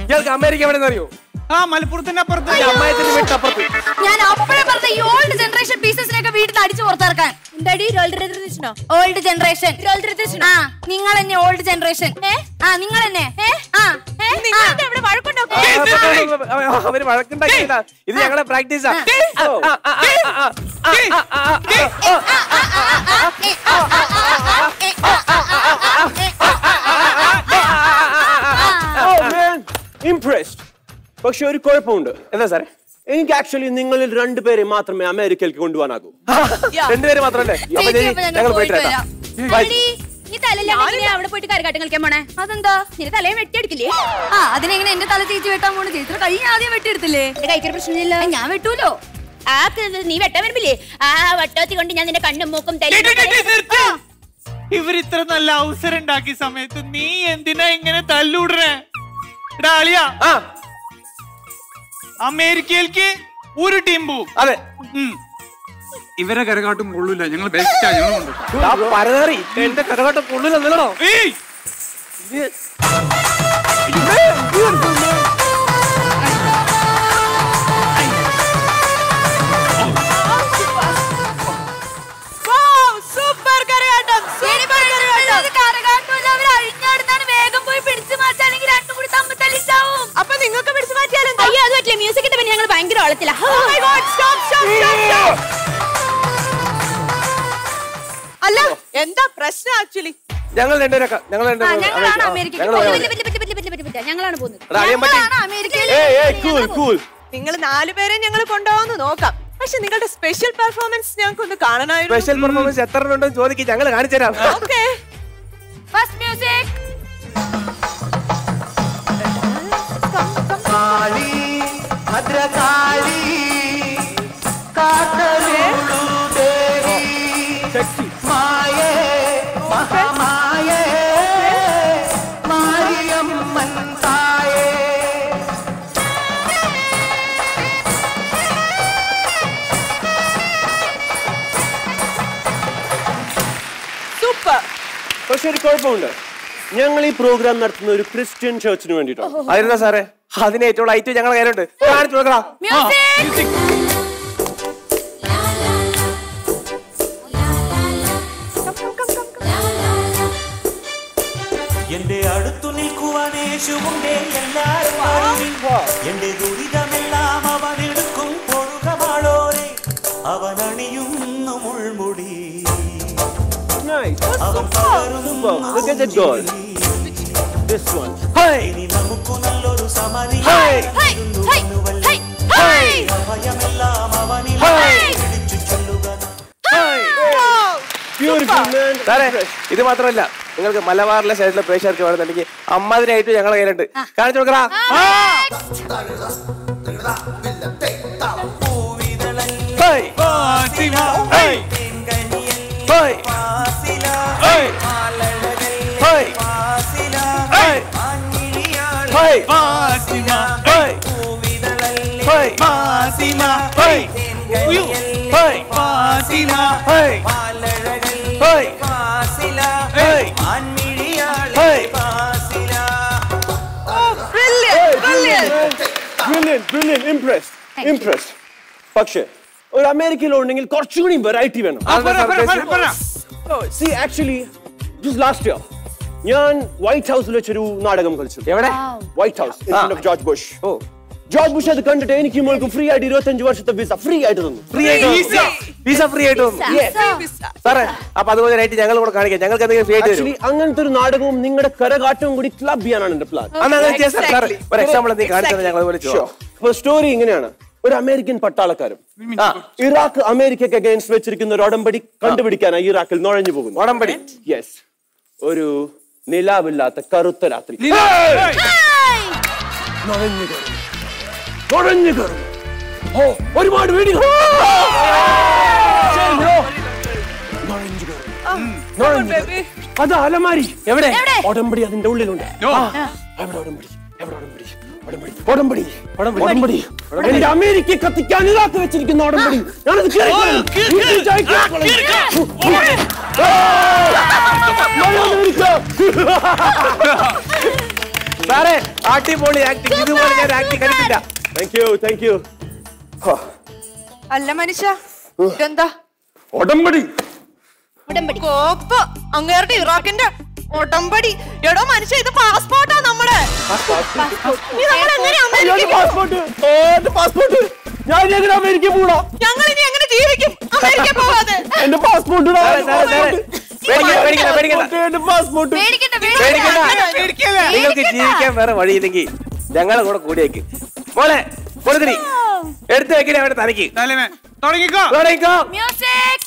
ഇയാൾക്ക് അമേരിക്ക എവിടെ അറിയോ? ആ മലപ്പുറത്തിന്റെ അപ്പുറത്ത്. ഞാൻ അപ്പോഴേ പറഞ്ഞ ഈ ഓൾഡ് ജനറേഷൻ പീസസിനൊക്കെ വീട്ടിൽ നിന്ന് അടിച്ചു പുറത്തിറക്കാൻ. Old generation. ആ നിങ്ങൾ തന്നെ ഓൾഡ് ജനറേഷൻ. ആ നിങ്ങൾ തന്നെ. അവര് വഴക്കുണ്ടാക്കിയില്ല, ഇത് ഞങ്ങളെ പ്രാക്ടീസാ. ഇംപ്രസ്ഡ്. പക്ഷെ ഒരു കുഴപ്പമുണ്ട്. എന്താ സാറേ? എനിക്ക് ആക്ച്വലി നിങ്ങളിൽ രണ്ടുപേരെ മാത്രമേ അമേരിക്കയിലേക്ക് കൊണ്ടുപോകാനാകൂ. രണ്ടുപേര് മാത്രല്ലേ? ഞങ്ങൾ പോയിട്ട് അവിടെ പോയിട്ട് കരകാട്ടം കളിക്കാൻ പോണേ. അതെന്താ നിന്റെ തലയെ വെട്ടിയെടുക്കില്ലേ? ആ അതിനെങ്ങനെ എന്റെ തല ചേച്ചി വെട്ടാൻ പോണ? ചേച്ചി കൈ ആദ്യം വെട്ടിയെടുത്തില്ലേ? എന്റെ കൈക്കൊരു പ്രശ്നമില്ല, ഞാൻ വെട്ടൂലോ. ആ നീ വെട്ടാൻ വരുമ്പില്ലേ? ആ വട്ടത്തി കൊണ്ട് ഞാൻ നിന്റെ കണ്ണും മൂക്കും ഇവരിത്ര നല്ല അവസരം ഉണ്ടാക്കിയ സമയത്ത് നീ എന്തിനാ ഇങ്ങനെ തല്ലൂടണേ? ഡാളിയ അമേരിക്കയിലേക്ക് ഒരു ടീം പോവും. അതെ, ഇവരെ കരകാട്ടും കൊള്ളൂല. ഞങ്ങൾ ബെസ്റ്റാ. പരതറി എന്റെ കരകാട്ടം കൊള്ളില്ലെന്നല്ലോ. സൂപ്പർ കരകാട്ടം. അഴിഞ്ഞാടുന്നാണ്. വേഗം പോയി പിടിച്ചു മാറ്റാണെങ്കിൽ രണ്ടും കൂടി തമ്മിൽ തല്ലിച്ചാവും. അപ്പൊ നിങ്ങൾക്ക് പിടിച്ചു മാറ്റിയാലും അയ്യോ അത് പറ്റില്ല. മ്യൂസിക്കിന്റെ പിന്നെ ഞങ്ങൾ ഭയങ്കര ഓളത്തില്ല. അല്ല എന്താ പ്രശ്നം? ആക്ച്വലി ഞങ്ങൾ രണ്ടുപേരൊക്കെ ഞങ്ങളാണ് പോകുന്നത്. നിങ്ങൾ 4 പേരെ ഞങ്ങൾ കൊണ്ടുപോകാന്ന് നോക്കാം. പക്ഷെ നിങ്ങളുടെ സ്പെഷ്യൽ പെർഫോമൻസ് ഞങ്ങൾക്ക് ഒന്ന് കാണണമായിരുന്നു. സ്പെഷ്യൽ പെർഫോമൻസ് എത്ര ഉണ്ടെന്ന് ചോദിക്കും, ഞങ്ങൾ കാണിച്ചു തരാം. Okay, first music. Kali Bhadrakali കാത്തരുളു ദേവി മായേ മഹാമായേ മാരിയമ്മൻ തായേ. സൂപ്പർ. പക്ഷെ ഒരു കുഴപ്പമുണ്ട്. ഞങ്ങൾ ഈ പ്രോഗ്രാം നടത്തുന്ന ഒരു ക്രിസ്ത്യൻ ചർച്ചിന് വേണ്ടിയിട്ടാണ്. ആയിരുന്നാ സാറേ? അതിന് ഏറ്റവും ഐറ്റം ഞങ്ങൾ കയ്യിലുണ്ട്. കാണിച്ചു നോക്കണം. എന്റെ അടുത്തു നിൽക്കുവാൻ യേശുവുണ്ടേ എല്ലാരും എന്റെ ദുരിതമെല്ലാം അവനെടുക്കും പൊഴുകമാളോരെ അവനണിയുന്നു മുൾമുടി അവൻ പകരുന്നു ഇനി നമുക്ക് നല്ലൊരു സമനി ഭയമെല്ലാം അവനിൽ പിടിച്ചു ചൊല്ലുക. ഇത് മാത്രമല്ല, നിങ്ങൾക്ക് മലബാറിലെ സൈഡിലെ പ്രേക്ഷകർക്ക് വേണമെന്നുണ്ടെങ്കിൽ അമ്മതിനായിട്ട് ഞങ്ങൾ കയ്യിലുണ്ട്. കാണിച്ചു കൊടുക്കറാ. Impressed. പക്ഷേ ഒരു അമേരിക്കയിലുണ്ടെങ്കിൽ കുറച്ചുകൂടി വെറൈറ്റി വേണം. See, actually, just last year, ഞാൻ വൈറ്റ് ഹൗസിൽ വെച്ചൊരു നാടകം കളിച്ചു. എവിടെ? White House, in front of George Bush. George Bush അത് കണ്ടിട്ട് എനിക്ക് മോൾക്ക് ഫ്രീ ആയിട്ട് 25 വർഷത്തെ വിസ ഫ്രീ ആയിട്ട് തന്നു. വിസ ഫ്രീ ആയിട്ട് തന്നു സാറേ. അപ്പൊ അതുപോലെ ഞങ്ങൾ കൂടെ കാണിക്കാം. ഞങ്ങൾക്ക് എന്തെങ്കിലും ഫ്രീ ആയിട്ട് തരും. അങ്ങനത്തെ ഒരു നാടകവും നിങ്ങളുടെ കരകാട്ടവും കൂടി ക്ലബ് ചെയ്യാനാണ് എന്റെ പ്ലാൻ. ഒരു എക്സാമ്പിൾ എന്തെങ്കിലും കാണിച്ചാൽ ഞങ്ങൾ വിളിച്ചോ. അപ്പൊ സ്റ്റോറി ഇങ്ങനെയാണ്. ഒരു അമേരിക്കൻ പട്ടാളക്കാരും ഇറാഖ് അമേരിക്കയ്ക്ക് അഗൈൻസ്റ്റ് വെച്ചിരിക്കുന്ന ഒരു ഉടമ്പടി കണ്ടുപിടിക്കാനായി ഇറാഖിൽ നുഴഞ്ഞു പോകുന്നു. ഉടമ്പടി? യെസ്. ഒരു നിലാവില്ലാത്ത കറുത്ത രാത്രി നുഴഞ്ഞു കയറും. ഒരുപാട് വീടുകൾ അത് അലമാരി. എവിടെ? ഉടമ്പടി അതിന്റെ ഉള്ളിലുണ്ട്. ഉടമ്പടി എന്റെ അമേരിക്ക കത്തിക്കാൻ ഇറാഖ് വെച്ചിരിക്കുന്ന ഉടമ്പടി. ഞാനത് സാറേ അടിപൊളി ആക്ടിങ്, ഇതുപോലെ ഞാൻ ആക്ടിങ് കണ്ടിട്ടില്ല. Thank you. അല്ല മനുഷ്യ ഇതെന്താ ഉടമ്പടി. കോപ്പ് അങ്ങേരുടെ ഇറാഖിന്റെ ഉടമ്പടി. എടോ മനുഷ്യ ഇത് പാസ്പോർട്ടാ നമ്മുടെ. പാസ്പോർട്ട് ഞാൻ എങ്ങനെ അമേരിക്ക പോകണോ? ഞങ്ങൾ ഇനി എങ്ങനെ ജീവിക്കും അമേരിക്ക പോവാതെ? എന്റെ പാസ്പോർട്ട് നിങ്ങൾക്ക് ജീവിക്കാൻ വേറെ വഴിയില്ലെങ്കിൽ ഞങ്ങളെ കൂടെ കൂടിയേക്ക്. മോളെ കൊടുത്തിരി എടുത്ത് വെക്കണേ അവിടെ തലയ്ക്ക്. തുടങ്ങിക്കോ. മ്യൂസിക്